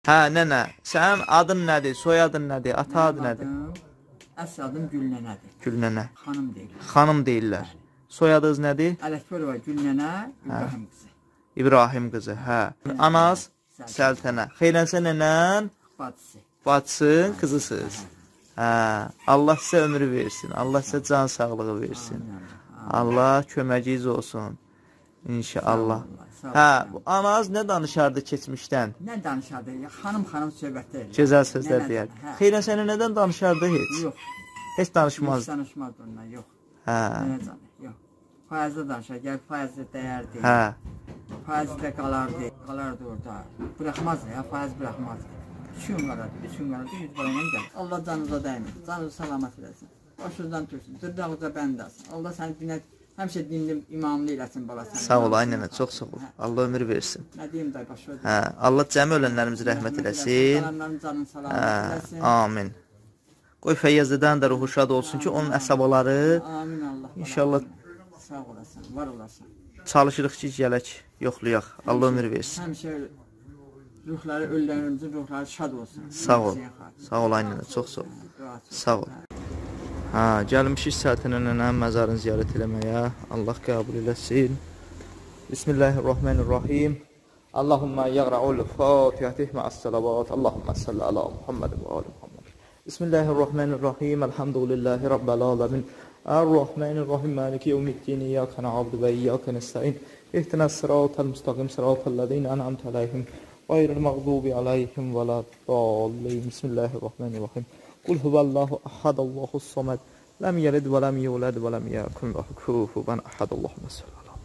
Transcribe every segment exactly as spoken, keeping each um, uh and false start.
Hə, nənə, sənin adın nədir, soyadın nədir, ata adı nədir? Əsl adım Gülnənədir. Gülnənə. Xanım deyirlər. Xanım deyirlər. Soyadınız nədir? Ələkbərova Gülnənə İbrahim qızı. İbrahim qızı, hə. Anaz Səltənə. Xeyrənsə nənən? Bacısı. Bacısın, qızısınız. Hə, Allah sizə ömrü versin, Allah sizə can sağlığı versin. Allah köməyiniz olsun. İnşallah. Hə, anaz nə danışardı keçmişdən? Nə danışardı? Xanım-xanım söhbətlər. Gözəl sözlər deyər. Xeyrən sənə nədən danışardı heç? Yox. Heç danışmazdı. Heç danışmazdı ondan, yox. Hə. Yox. Faizdə danışar, gəl faizdə dəyərdi. Hə. Faizdə qalardı, qalardı orada. Bıraxmazdı ya, faiz bıraxmazdı. Üç gün qalardı, üç gün qalardı, yüz balayla gəl. Allah canınıza dəyməsin, canınızı salamat eləsin. Başınızdan törsün, dırdağıza bənd alsın. Allah səni dinlə, həmişə dinli imamlı eləsin balasını. Sağ ol, ay nənə, çox sağ ol. Allah ömür versin. Nə deyim day, başına deyim. Hə, Allah cəmi ölənlərimizi rəhmət eləsin. Qalanların canını salamat eləsin. Amin. Qoy Feyyazlıdan da ruhu şad olsun ki, onun əsabaları Amin Allah. İnşallah sağ olasın, var olasın. Çalışırıq ki, gələk, yoxlayaq. Allah ömür versin. Həmişə ruhları, ölülərimizin ruhları şad olsun. Sağ ol. Sağ ol, ay nənə, çox sağ ol. Sağ ol. Hə, gəlmişik Səltənə nənənin məzarını ziyarət eləməyə. Allah qəbul eləsin. Bismillahirrahmanirrahim. Allahumma yaqra'ul fatihətih ma'as-salavat. Allahumma salli ala Muhammed və ali Muhammed. Bismillahirrahmanirrahim. Elhamdülillahi rabbil alamin. Ar-Rahmanir-Rahim. Maliki yevmiddin. İyyaka na'budu və iyyaka nestaîn. İhdinas-sıratal mustaqim. Sıratal-lezîne en'amte aleyhim. Gayril mağdubi aleyhim və lad-dallin. Bismillahirrahmanirrahim. Kul huvallahu ahad, Allahus samad, lam yalid və lam yulad və lam yakun lahu kufuwan ahad. Allahumma salli ala.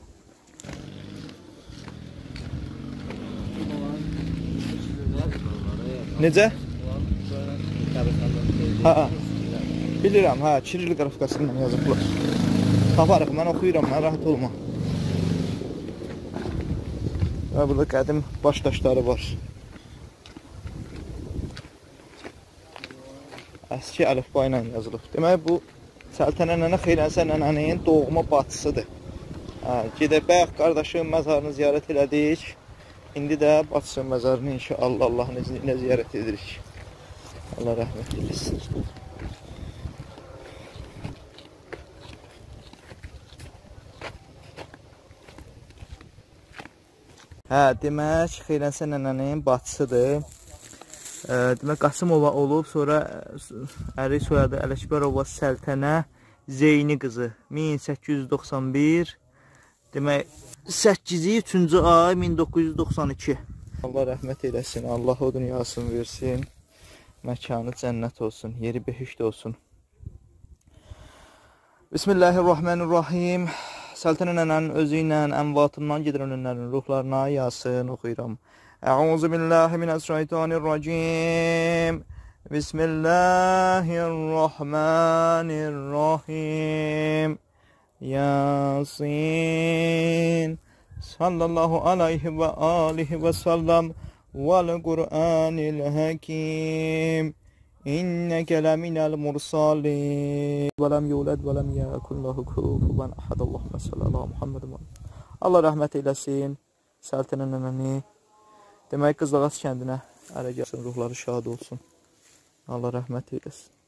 Necə? Ha, bilirəm, hə, Kiril qrafikasından yazıblar. Taparıq, mən oxuyuram, mən rahat olma. Və burada qədim baş daşları var. Əski əlifba ilə yazılıb. Demək, bu Səltənə nənə Xeyrənsə nənənin doğma bacısıdır. Hə, gedək, bayaq qardaşın məzarını ziyarət elədik. İndi də bacısının məzarını inşallah Allahın izni ilə ziyarət edirik. Allah rəhmət eləsin. Hə, demək, Xeyrənsə nənənin bacısıdır. Demək, Qasımova olub, sonra əri soyadı Ələkbərova Səltənə Zeyni qızı min səkkiz yüz doxsan bir, demək, səkkizi üçüncü ay min doqquz yüz doxsan iki. Allah rəhmət eləsin, Allah o dünyasını versin, məkanı cənnət olsun, yeri behişt olsun. Bismillahirrahmanirrahim. Səltənə nənənin özü ilə əmvatından gedir önlərin ruhlarına yazsın, oxuyuram. Əuzu billahi minəşşeytanirracim. Bismillahirrahmanirrahim. Yasin. Sallallahu aleyhi və alihi və sallam. Vəl-Qur'anil həkim. İnnəkə ləminəl mursalin. Və ləm yulad və ləm yəkun lahu kufuwan ahad. Allahumma salli ala Muhammed. Allah rəhmət eləsin Səltənə nənəni. Demək, Qızlağac kəndinə ərə gəlsin, ruhları şad olsun. Allah rəhmət eyləsin.